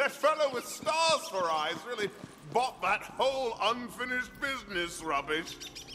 That fellow with stars for eyes really bought that whole unfinished business rubbish.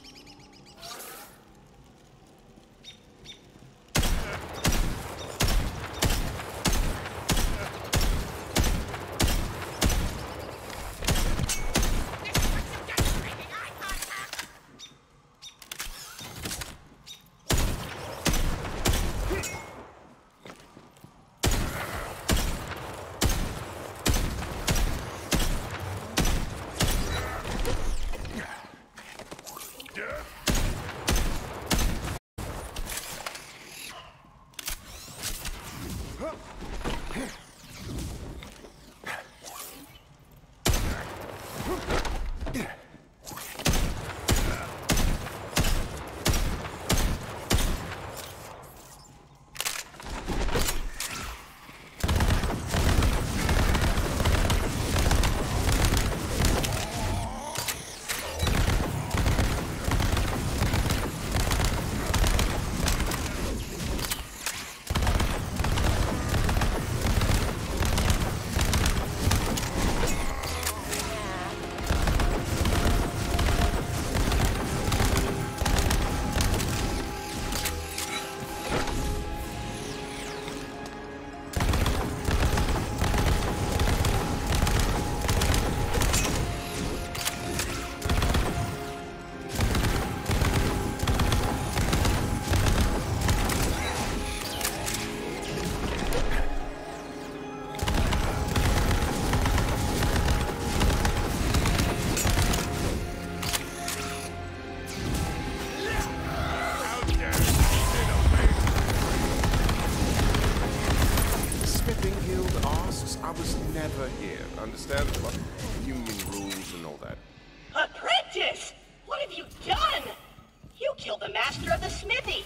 Understand what union rules and all that. Apprentice! What have you done? You killed the master of the smithy.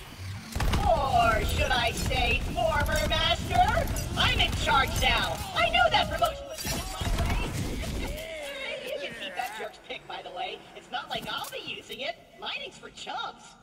Or should I say former master? I'm in charge now. I know that promotion was coming my way. You can keep that jerk's pick, by the way. It's not like I'll be using it. Mining's for chumps.